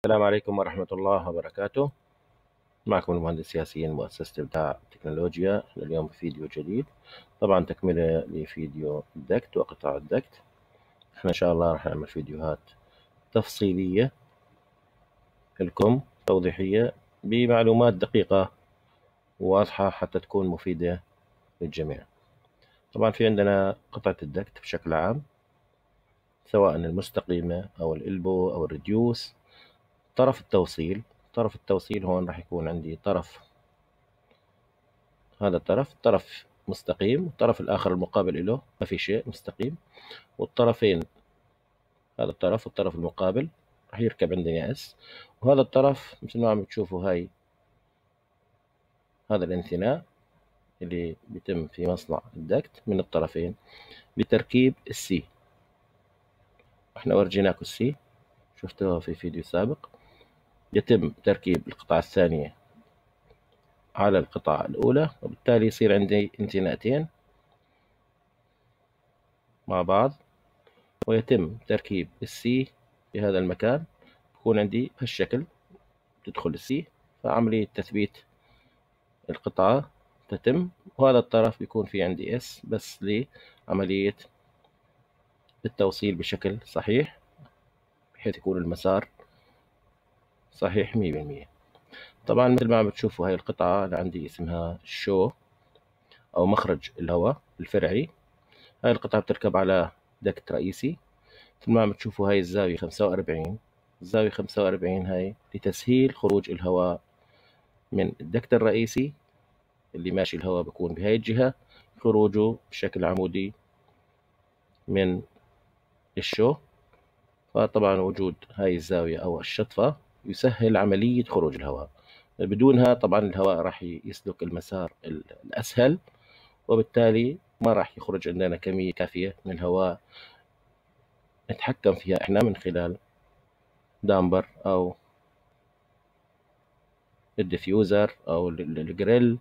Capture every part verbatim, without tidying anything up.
السلام عليكم ورحمة الله وبركاته. معكم المهندس ياسين، مؤسسة إبداع تكنولوجيا. اليوم فيديو جديد، طبعا تكملة لفيديو الدكت وقطع الدكت. احنا إن شاء الله راح نعمل فيديوهات تفصيلية لكم، توضيحية بمعلومات دقيقة وواضحة حتى تكون مفيدة للجميع. طبعا في عندنا قطعة الدكت بشكل عام، سواء المستقيمة أو الإلبو أو الريديوس. طرف التوصيل طرف التوصيل هون راح يكون عندي طرف، هذا الطرف طرف مستقيم، والطرف الآخر المقابل له ما في شيء، مستقيم. والطرفين، هذا الطرف والطرف المقابل راح يركب عندنا اس. وهذا الطرف مثل ما عم تشوفوا، هاي هذا الانثناء اللي بيتم في مصنع الدكت من الطرفين لتركيب السي. احنا ورجيناكم السي، شفتوها في فيديو سابق. يتم تركيب القطعة الثانية على القطعة الأولى، وبالتالي يصير عندي انثناءتين مع بعض، ويتم تركيب السي في هذا المكان. بكون عندي بهالشكل تدخل السي، فعملية تثبيت القطعة تتم. وهذا الطرف بيكون في عندي اس بس لعملية التوصيل بشكل صحيح، بحيث يكون المسار صحيح مية بالمية. طبعا مثل ما عم بتشوفوا، هاي القطعة اللي عندي اسمها شو أو مخرج الهواء الفرعي. هاي القطعة بتركب على دكت رئيسي. مثل ما عم بتشوفوا، هاي الزاوية خمسة وأربعين، الزاوية خمسة وأربعين هاي لتسهيل خروج الهواء من الدكت الرئيسي اللي ماشي الهواء، بكون بهاي الجهة، خروجه بشكل عمودي من الشو. فطبعا وجود هاي الزاوية أو الشطفة يسهل عملية خروج الهواء. بدونها طبعا الهواء راح يسلك المسار الأسهل، وبالتالي ما راح يخرج عندنا كمية كافية من الهواء نتحكم فيها احنا من خلال دامبر أو الديفيوزر أو الجريل.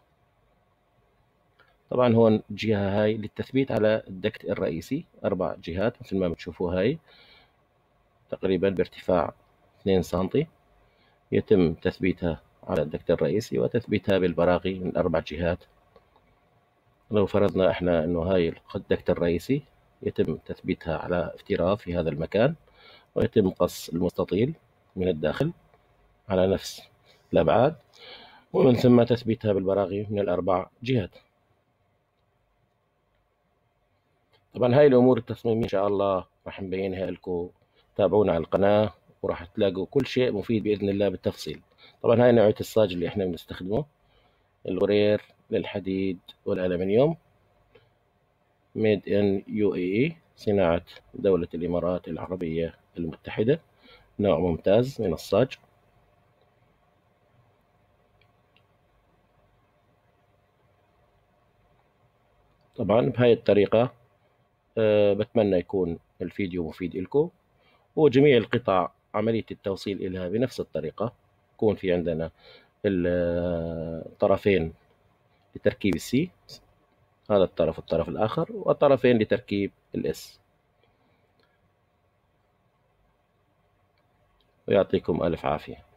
طبعا هون الجهة هاي للتثبيت على الدكت الرئيسي، أربع جهات مثل ما بتشوفوا، هاي تقريبا بارتفاع اثنين سنتي. يتم تثبيتها على الدكت الرئيسي وتثبيتها بالبراغي من أربع جهات. لو فرضنا احنا انه هاي الدكت الرئيسي، يتم تثبيتها على افتراض في هذا المكان، ويتم قص المستطيل من الداخل على نفس الأبعاد، ومن ثم تثبيتها بالبراغي من الأربع جهات. طبعا هاي الأمور التصميمية إن شاء الله راح نبينها لكم، تابعونا على القناة وراح تلاقوا كل شيء مفيد بإذن الله بالتفصيل. طبعا هاي نوعية الصاج اللي احنا بنستخدمه، الغرير للحديد والألمنيوم، ميد ان يو اي اي، صناعة دولة الإمارات العربية المتحدة. نوع ممتاز من الصاج. طبعا بهاي الطريقة أه بتمنى يكون الفيديو مفيد لكم. وجميع القطع عملية التوصيل إلها بنفس الطريقة. يكون في عندنا الطرفين لتركيب السي، هذا الطرف والطرف الآخر، وطرفين لتركيب الاس. ويعطيكم ألف عافية.